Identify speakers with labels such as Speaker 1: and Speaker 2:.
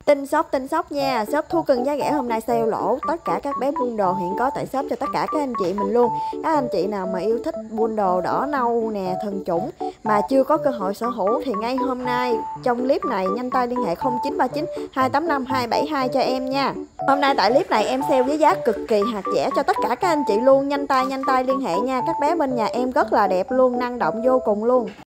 Speaker 1: Tin shop nha, shop thú cưng giá rẻ hôm nay sale lỗ tất cả các bé Poodle hiện có tại shop cho tất cả các anh chị mình luôn. Các anh chị nào mà yêu thích Poodle đỏ nâu nè, thần chủng mà chưa có cơ hội sở hữu thì ngay hôm nay trong clip này nhanh tay liên hệ 0939 285 272 cho em nha. Hôm nay tại clip này em sale với giá cực kỳ hạt rẻ cho tất cả các anh chị luôn, nhanh tay liên hệ nha. Các bé bên nhà em rất là đẹp luôn, năng động vô cùng luôn.